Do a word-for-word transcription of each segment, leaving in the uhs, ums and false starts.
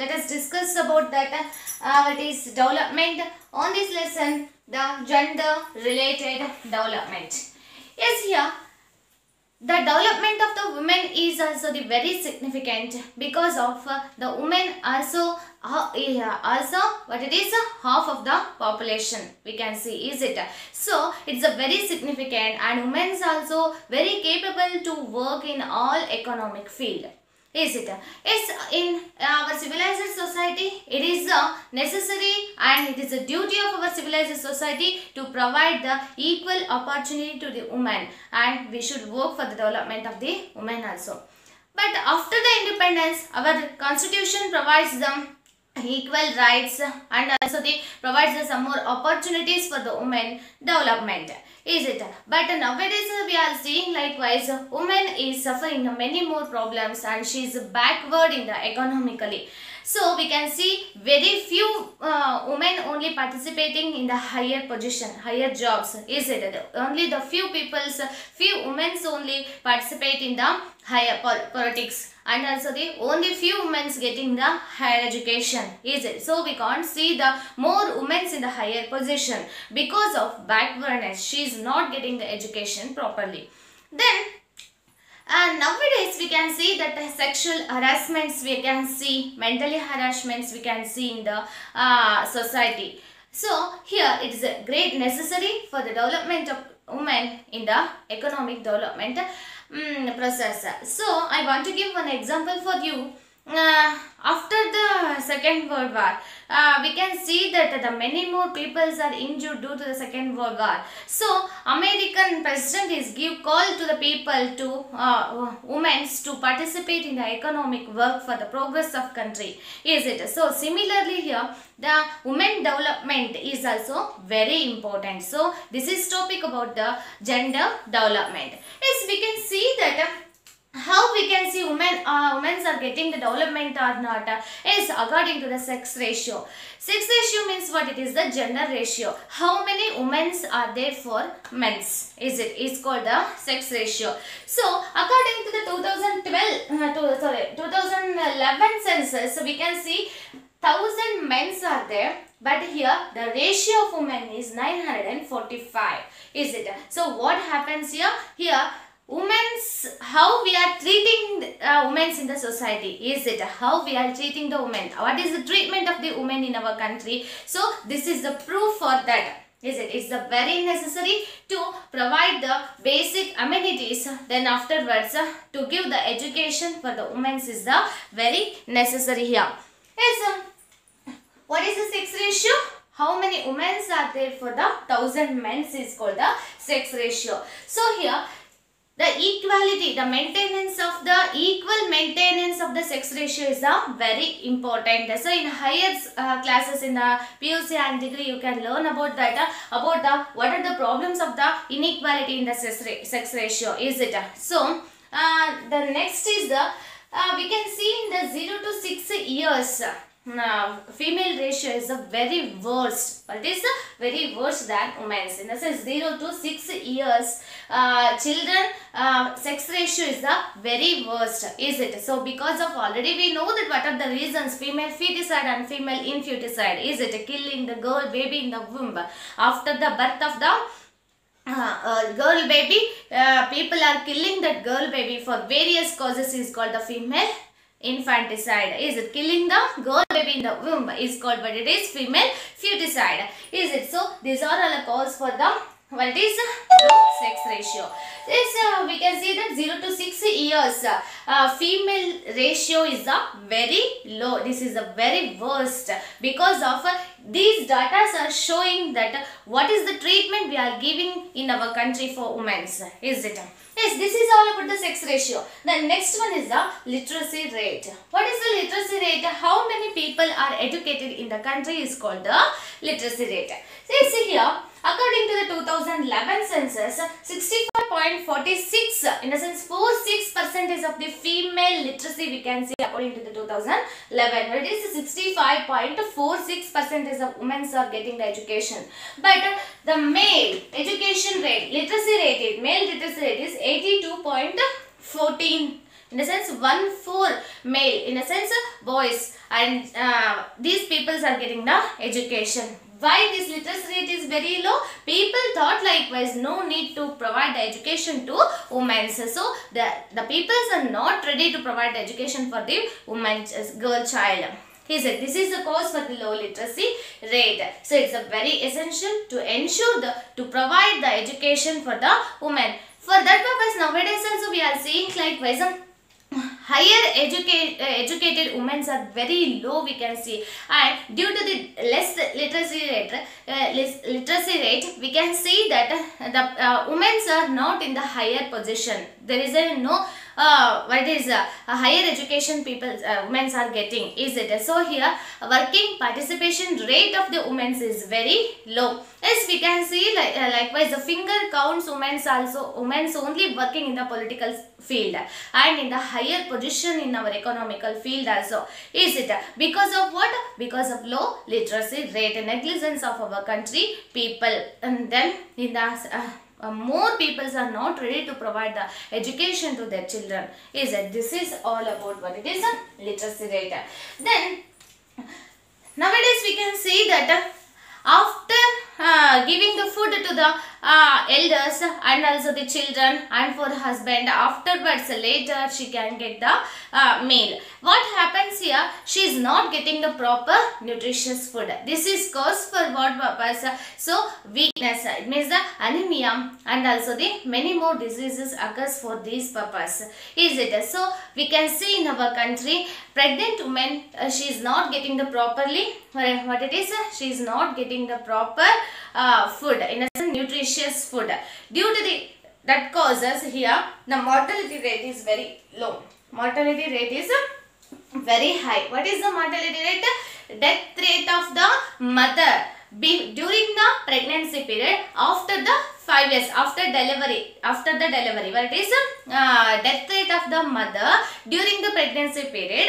let us discuss about that. Uh, it is development. On this lesson, the gender related development. Yes, here the development of the women is also the very significant because of uh, the women also uh, yeah, also what it is uh, half of the population we can see, is it? So it's a very significant, and women also very capable to work in all economic field. Is it? Yes, in our civilized society, it is uh, necessary and it is a duty of our civilized society to provide the equal opportunity to the women, and we should work for the development of the women also. But after the independence, our constitution provides them equal rights and also they provides some more opportunities for the women development, is it? But nowadays we are seeing likewise women is suffering many more problems and she is backward in the economically. So we can see very few uh, women only participating in the higher position, higher jobs, is it? Only the few people's, few women only participate in the higher politics, and also the only few women getting the higher education, is it? So we can't see the more women in the higher position because of backwardness. She is not getting the education properly. Then and nowadays we can see that the sexual harassments we can see, mentally harassments we can see in the uh, society. So here it is a great necessary for the development of women in the economic development um, process. So I want to give one example for you. Uh, after the Second World War, uh, we can see that the many more peoples are injured due to the Second World War. So American president is give call to the people to uh, women to participate in the economic work for the progress of country, is it? So similarly here the women development is also very important. So this is topic about the gender development. Yes, we can see that uh, how we can see women uh, women are getting the development or not uh, is according to the sex ratio. Sex ratio means what? It is the gender ratio. How many women are there for men's, is it? It's called the sex ratio. So according to the two thousand twelve uh, to, sorry two thousand eleven census, we can see one thousand men are there, but here the ratio of women is nine hundred forty-five, is it? So what happens here? Here women's, how we are treating uh, women in the society, is it? How we are treating the women, what is the treatment of the women in our country? So this is the proof for that, is it? It's the very necessary to provide the basic amenities, then afterwards uh, to give the education for the women is the very necessary here. Yes, um, what is the sex ratio? How many women are there for the thousand men is called the sex ratio. So here the equality, the maintenance of the equal maintenance of the sex ratio is uh, very important. So in higher uh, classes in the P U C and degree, you can learn about that, uh, about the what are the problems of the inequality in the sex, sex ratio, is it? So uh, the next is the uh, we can see in the zero to six years. Now, female ratio is the very worst, but it is very worse than women's. In the sense zero to six years, uh, children uh, sex ratio is the very worst, is it? So because of already we know that what are the reasons, female feticide and female infanticide, is it? Killing the girl baby in the womb after the birth of the Uh, uh, girl baby, uh, people are killing that girl baby for various causes is called the female infanticide, is it? Killing the girl baby in the womb is called, but it is female feticide, is it? So these are all the cause for the what is low sex ratio. This uh, we can see that zero to six years uh, female ratio is the very low. This is the very worst because of uh, these data are showing that what is the treatment we are giving in our country for women, is it? Yes, this is all about the sex ratio. The next one is the literacy rate. What is the literacy rate? How many people are educated in the country is called the literacy rate. So you see here, according to the two thousand eleven census, sixty-five point four six, in the sense forty-six percent of the female literacy we can see according to the two thousand eleven. But it is sixty-five point four six percent of women are getting the education. But uh, the male education rate, literacy rate, male literacy rate is eighty-two point one four In a sense, one four male, in a sense, boys, and uh, these peoples are getting the education. Why this literacy rate is very low? People thought likewise no need to provide the education to women. So the, the peoples are not ready to provide the education for the woman, girl child. He said this is the cause for the low literacy rate. So it's a very essential to ensure the to provide the education for the women. For that purpose, nowadays also we are seeing likewise um, higher educate, uh, educated women are very low, we can see, and due to the less literacy rate, uh, less literacy rate, we can see that uh, the uh, women are not in the higher position. There is a no uh, what is uh, a higher education people uh, women are getting, is it? So here working participation rate of the women is very low. Yes, we can see like, uh, likewise the finger counts women also women only working in the political field and in the higher position in our economical field also, is it? Because of what? Because of low literacy rate and negligence of our country people, and then in the uh, uh, more people are not ready to provide the education to their children, is it? This is all about what it is a literacy rate. Then nowadays we can see that uh, after uh, giving the food to the uh, elders and also the children and for husband, afterwards later she can get the uh, meal. What happens here? She is not getting the proper nutritious food. This is cause for what purpose? So weakness, it means the anemia and also the many more diseases occurs for this purpose, is it? So we can see in our country pregnant women, uh, she is not getting the properly uh, what it is, uh, she is not getting the proper uh, food, in a sense nutritious food. Due to the that causes here the mortality rate is very low. Mortality rate is uh, very high. What is the mortality rate? Death rate of the mother be during the pregnancy period after the five years after delivery, after the delivery, what it is uh, death rate of the mother during the pregnancy period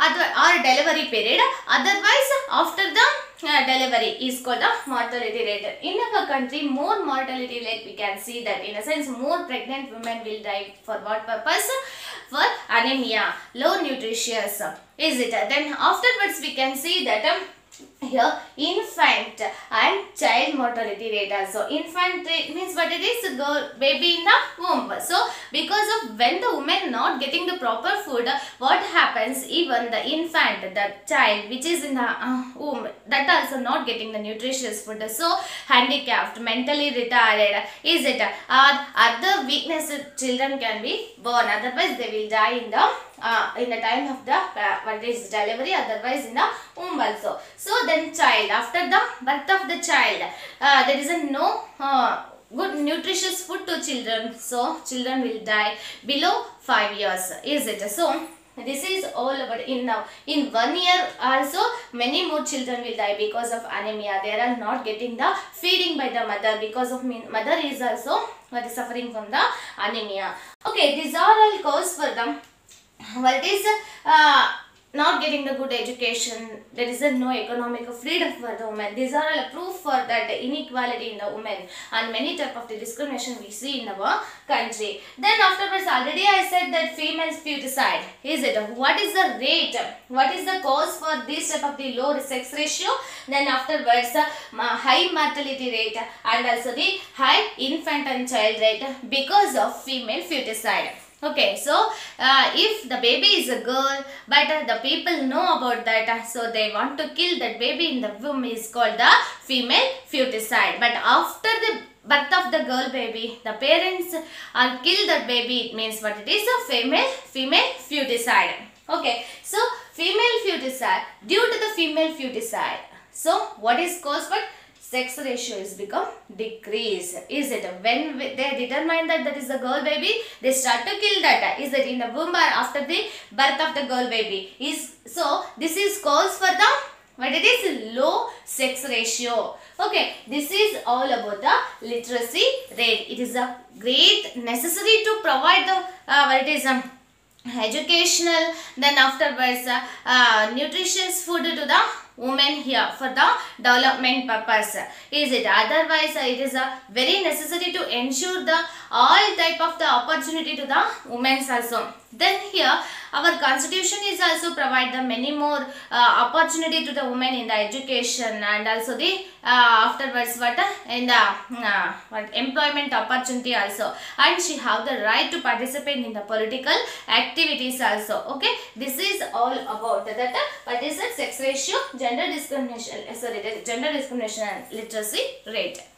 or delivery period, otherwise after the uh, delivery is called the mortality rate. In our country, more mortality rate we can see that, in a sense more pregnant women will die for what purpose? For anemia, low nutritious, is it? Then afterwards we can see that um, here infant and child mortality rate also. Infant rate means what it is? Girl, baby in the womb. So because of when the woman not getting the proper food, what happens? Even the infant, the child which is in the uh, womb, that also not getting the nutritious food. So handicapped, mentally retarded, is it? Or other weakness children can be born, otherwise they will die in the uh, in the time of the uh, what is delivery, otherwise in the womb also. So then child, after the birth of the child, uh, there is a no uh, good nutritious food to children, so children will die below five years, is it? So this is all about in now in one year also many more children will die because of anemia. They are not getting the feeding by the mother, because of mother is also what is suffering from the anemia. Okay, these are all cause for them. What is uh, not getting the good education, there is a no economic freedom for the women. These are all a proof for that inequality in the women and many type of the discrimination we see in our country. Then afterwards, already I said that female feticide, is it? What is the rate? What is the cause for this type of the low sex ratio? Then afterwards, uh, high mortality rate and also the high infant and child rate because of female feticide. Okay, so uh, if the baby is a girl, but uh, the people know about that, uh, so they want to kill that baby in the womb, is called the female feticide. But after the birth of the girl baby, the parents are kill that baby, it means what it is? A female female feticide. Okay, so female feticide, due to the female feticide, so what is cause? But sex ratio is become decrease, is it? When they determine that that is the girl baby, they start to kill that, is it? In the womb or after the birth of the girl baby, is so this is cause for the what it is? Low sex ratio. Okay, this is all about the literacy rate. It is a great necessary to provide the uh, what it is um, educational, then afterwards uh, uh, nutritious food to the women here for the development purpose, is it? Otherwise uh, it is a uh, very necessary to ensure the all type of the opportunity to the women also. Then here our constitution is also provide the many more uh, opportunity to the women in the education, and also the uh, afterwards what uh, in the uh, what employment opportunity also, and she have the right to participate in the political activities also. Okay, this is all about that uh, what is the sex ratio, gender discrimination, uh, sorry, the gender discrimination and literacy rate.